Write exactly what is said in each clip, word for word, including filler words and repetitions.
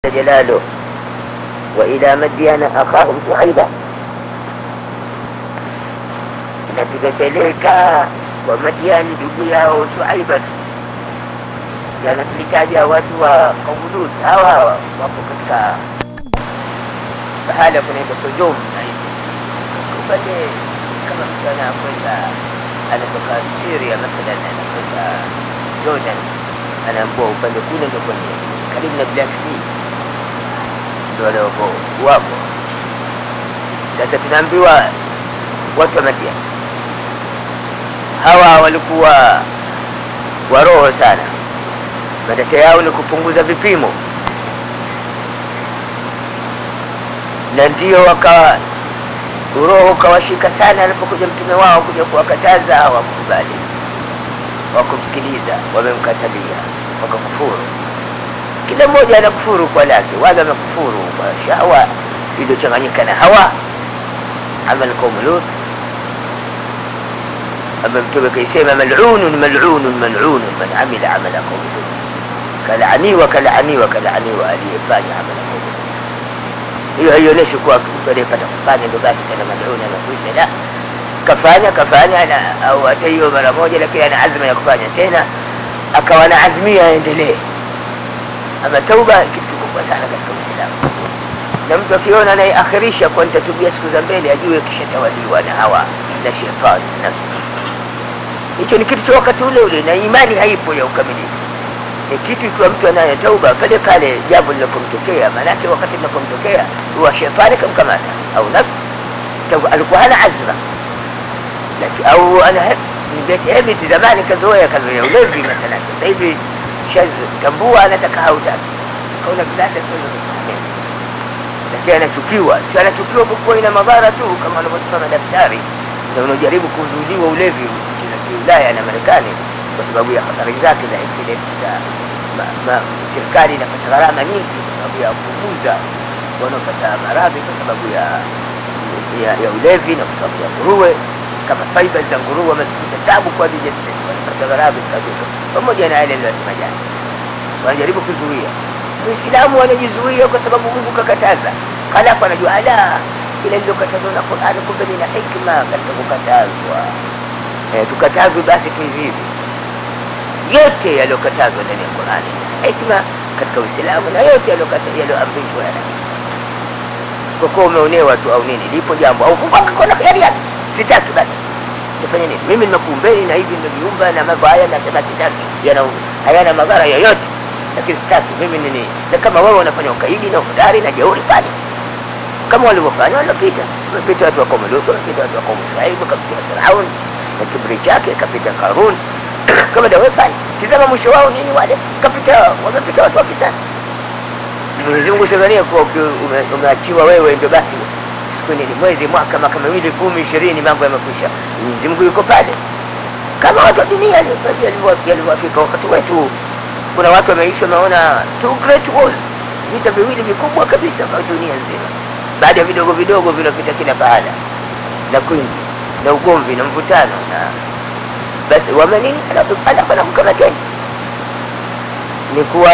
جلاله وإلى مدين أخاهم شعيبا napeleka kwa Madiani ndugu yao Shuaiba, yanapelekaja watu wa Qawlut. Hawa wapo katika pahala kunaitwa Sodom, na hivi upande kama mtu anakwenda anatoka Syria mathalan, anakwenda Jordan, anaambua upande kule ndio kwenye karibu na Black Sea, ndio walioko wapo. Sasa tunaambiwa watu wa Madiani hawa walikuwa waroho sana, matatizo yao ni kupunguza vipimo, na ndio waka uroho ukawashika sana alipokuja mtume wao kuja kuwakataza. Hawakukubali, wakumsikiliza, wamemkatalia, wakakufuru. Kila mmoja anakufuru kwa lake, wale wamekufuru kwa shahwa iliyochanganyika na hawa, amal qaum Lut. أما متوبك يسمى ملعون ملعون ملعون من عمل عمل قوم لوط كالعني وكالعني وكالعني وآلي يفاني عمل قوم لوط. hiyo hiyo lesho kwa kupata kufanya ndio basi tena madhuna na kuisha, la kafanya kafanya na au hata hiyo mara moja, lakini ana azma ya kufanya tena, akawa na azmia aendelee. Ama tauba kitu kubwa sana katika Uislamu, na mtu akiona anayeakhirisha kwa nitatubia siku za mbele, ajue kishatawaliwa na hawa na shetani nafsi. Hicho ni kitu cha wakati ule ule, na imani haipo ya ukamilifu. Ni kitu kwa mtu anaye tauba pale pale jambo linapomtokea, maana wakati linapomtokea huwa shetani kamkamata au nafsi tauba, alikuwa hana azma. Lakini au ana hivi zamani kazoea kazoea ulevi mathalan, sasa hivi shazitambua anataka hautaki kaona kilata sio, lakini anachukiwa. Si anachukiwa kwa kuwa ina madhara tu, kama anavyosema daktari, na unajaribu kuzuiliwa ulevi Ulaya na Marekani kwa sababu ya hatari zake za accident za serikali inapata gharama nyingi kwa sababu ya kupunguza wanaopata maradhi kwa sababu ya ya, ya ulevi, na kwa sababu ya nguruwe, kama fiber za nguruwe wamekuta tabu kwa ajili ya kupata gharama kabisa, pamoja na yale lazima jana wanajaribu kuzuia. Muislamu anajizuia kwa sababu Mungu kakataza, halafu anajua ala ile ndio katazwa na Qur'an, kumbe ni hikma katika kukatazwa. Eh, tukatazwe basi tu hivi yote yaliyokatazwa ndani ya Qur'ani, hikma katika Uislamu, na yote yaliyokatazwa yaliyoamrishwa na kwa kuwa umeonewa tu au nini, lipo jambo au kuna khiari yake sitaki, basi nifanye nini? Mimi nimekuumbeni na hivi nimeviumba na mambo haya, na sema sitaki, yana hayana madhara yoyote, lakini sitaki mimi nini. Na kama wewe unafanya ukaidi na ufadhari na jeuri, fanya kama walivyofanya walipita. Wamepita watu wa Qawm Lut, wamepita watu wa Qawm Shuaib, wakapita Firaun na kibri chake, kapita Karun kama ndio wafanya. Tazama mwisho wao nini, wale kapita, wamepita watu wa kisasa. Mwenyezi Mungu sivania kwa umeachiwa wewe ndio basi siku nini, mwezi, mwaka, kama miwili, kumi, ishirini, mambo yamekwisha. Mwenyezi Mungu yuko pale kama watu wa dunia leo yalivyofika wakati wetu. Kuna watu wameishi wameona two great wars, vita viwili vikubwa kabisa kwa dunia nzima, baada ya vidogo vidogo vinapita kila pahala, na kwingi na ugomvi na mvutano, na basi wameni ala kana kama tena ni kuwa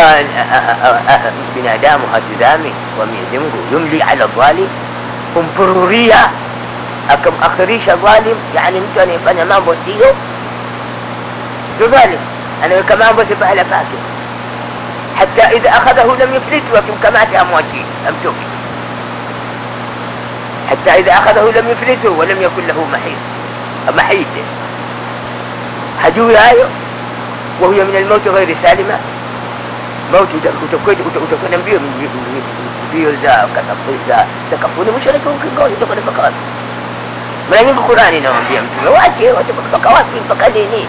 binadamu hatizami wa Mwenyezi Mungu yumli ala dhalim, kumpururia akamakhirisha dhalim, yani mtu anayefanya mambo sio dhalim, anaweka mambo si pahala pake, hata idha akhadahu lam yuflitu, akimkamata amwachi amtoki, حتى إذا أخذه لم يفلته ولم يكن له محيص محيط حجوه هايو، وهي من الموت غير سالمة، موت وتكون بيه بيه زا كتفوزا تكفوني مشاركون كنقول تكون فقط ما ينقل قرآني نوم بيه متوى واجه وتكون فقوات من فقديني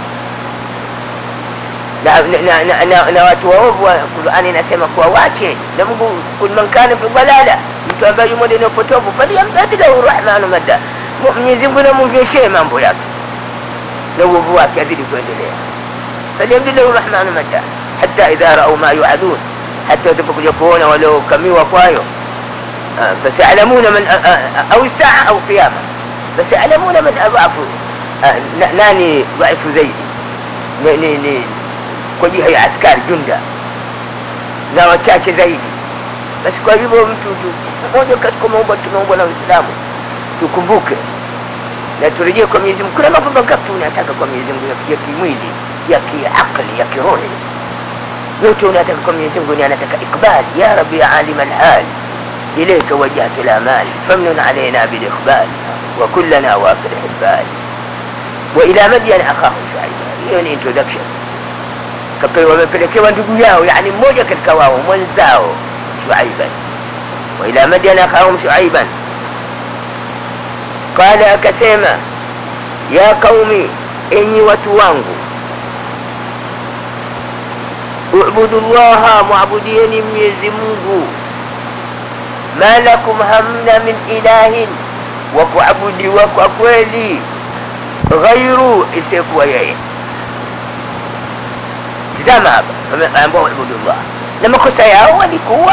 na watu waovu wa Qur'ani inasema kuwa wache, na Mungu kul man kana fi dhalala, mtu ambaye yumo ndani ya upotovu, bali yamtadilahu rahmanu madda, Mwenyezi Mungu anamvyoshia mambo yake na uovu wake azidi kuendelea. Bali yamtadilahu rahmanu madda hatta idha ra'u ma yu'adun, hatta watapokuja kuona waliokamiwa kwayo, fasalamuna man au saa au qiyama, fasalamuna man adhafu nani dhaifu zaidi ni ni kwa jiha ya askari junda na wachache zaidi Basi kwa hivyo mtu mmoja katika maomba tunaomba na Uislamu tukumbuke na turejee kwa Mwenyezi Mungu. Kuna mambo mangapi unataka kwa Mwenyezi Mungu ya kimwili, ya kiakili, ya kiroho? yote unataka kwa Mwenyezi Mungu, anataka ikbal. Ya Rabbi ya alim al-hal ilayka wajhatu al-amal famnun alayna bil iqbal wa kullana wasil al-bal wa ila madyan akhahu Shuaib. Hiyo ni introduction. Kapewa wamepelekewa ndugu yao, yani mmoja katika wao mwenzao Shuaiban. Wa ila madyan akhahum Shuaiban qala, akasema ya qaumi, enyi watu wangu, ubudu llaha, muabudieni Mwenyezi Mungu, ma lakum, hamna min ilahin, wa kuabudiwa kwa kweli, ghairu, isiyekuwa yeye. Tazama hapa ambao ubudu llah, na makosa yao walikuwa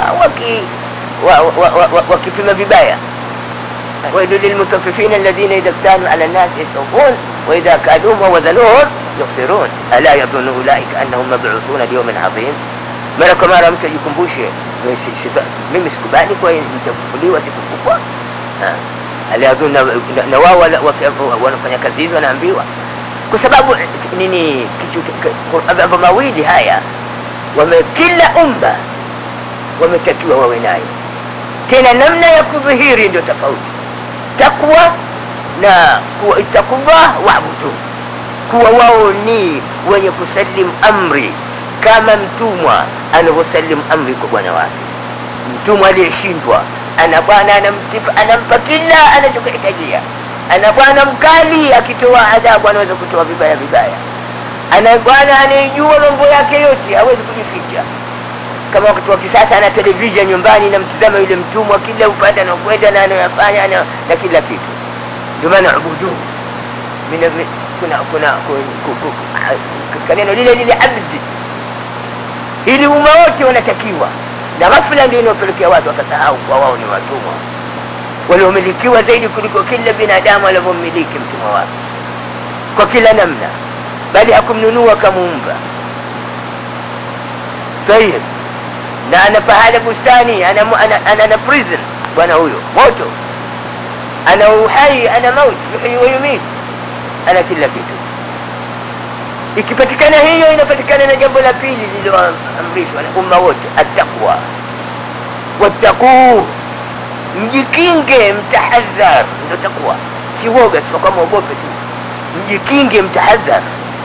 wakipima vibaya. ويل للمطففين الذين إذا اكتالوا على الناس يستوفون وإذا كالوهم ووزنوهم يخسرون ألا يظن أولئك أنهم مبعوثون ليوم عظيم. ملك ما رمت يكمبوشي mimi sikubali kwa nitafufuliwa siku kubwa. Alia yadhunna nawao wanafanya kazi hizo, wanaambiwa kwa sababu nini? Mambo mawili haya wame kila umma wametakiwa wawe nayo, tena namna ya kudhihiri ndio tofauti. Takwa na kuwa ittaqullah wa'budu, kuwa wao ni wenye kusalim amri kama mtumwa anavyosalim amri kwa bwana wake. Mtumwa aliyeshindwa ana bwana anamtipa, anampa kila anachokihitajia. Ana bwana mkali, akitoa adhabu anaweza kutoa vibaya vibaya. Ana bwana anayejua mambo yake yote, hawezi kujificha. Kama wakati wa kisasa ana television nyumbani na mtazama yule mtumwa kila upande anakwenda na anayofanya na, na kila kitu. Ndio maana ubudu mina kuna kuna kuna neno lile lile abdi, ili umma wote wanatakiwa. Na ghafla ndio inopelekea watu wakasahau kwa wao ni watumwa, waliomilikiwa zaidi kuliko kila binadamu alivyomiliki mtumwa wake kwa kila namna, bali hakumnunua kamuumba. Tayeb, na ana pahala bustani, ana ana, ana, ana prison bwana huyo, moto, ana uhai, ana mauti, yuhyi wa yumit, ana kila kitu. Ikipatikana hiyo, inapatikana na jambo la pili lililoamrishwa na umma wote, at-taqwa. Wattaqu, mjikinge, mtahadhar, ndio takwa. Si woga, sio kama ogope tu, mjikinge, mtahadhar.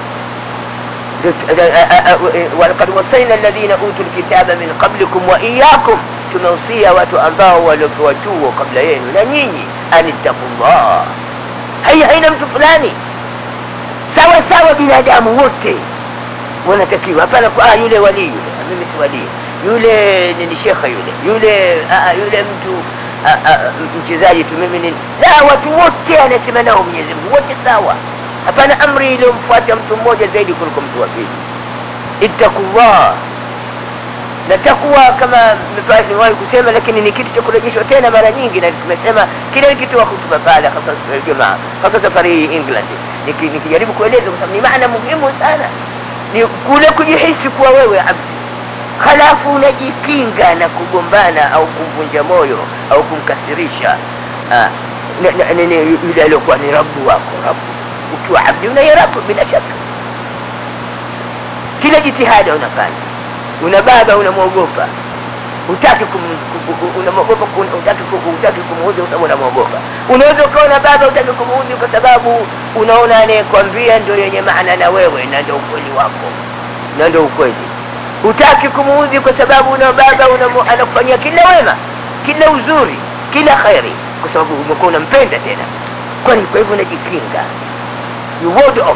walaqad wasayna alladhina utul kitaba min qablikum wa iyyakum, tumeusia watu ambao waliopewa chuo kabla yenu na nyinyi, anittaqullah. Hai haina mtu fulani, sawa sawa binadamu wote wanatakiwa. Hapana kwa yule wali, yule mimi si wali, yule ni shekha, yule yule a, yule mtu mchezaji tu, mimi ni la, watu wote anasema nao Mwenyezi Mungu wote sawa. Hapana amri ile mfuata mtu mmoja zaidi kuliko mtu wa pili. Ittaqullah, na takwa kama nimewahi kusema, lakini ni kitu cha kurejeshwa tena mara nyingi, na tumesema kile kitu wa hutuba pale hasa jamaa, hasa safari England, nikijaribu kueleza kwa sababu ni maana muhimu sana, ni kule kujihisi kuwa wewe abdi, halafu unajikinga na kugombana au kumvunja moyo au kumkasirisha yule aliyokuwa ni Rabbu wako. Rabbu ukiwa abdi unayarabu bila shaka, kila jitihada unafanya. Una baba unamwogopa, hutaki unamwogopa, hutaki hutaki kumuudhi kwa sababu unamwogopa. Unaweza ukaona baba hutaki kumuudhi kwa sababu unaona anayekwambia ndio yenye maana na wewe, na ndio ukweli wako, na ndio ukweli. Hutaki kumuudhi kwa sababu una baba anakufanyia kila wema, kila uzuri, kila khairi, kwa sababu umekuwa unampenda tena. Kwa hivyo unajikinga, you ward off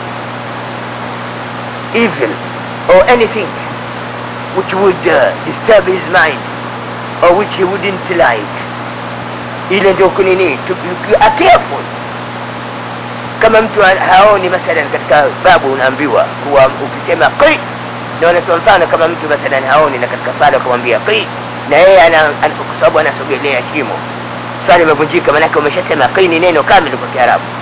evil or anything which would uh, disturb his mind or which he wouldn't like. Ile ndio kunini, to be careful. Kama mtu haoni mathalan katika babu unaambiwa kuwa ukisema qi, ndio anatoa mfano kama mtu mathalan haoni na katika sala kumwambia qi, na yeye ana kwa sababu anasogelea shimo, sala imevunjika, maana umeshasema qi ni neno kamili kwa Kiarabu.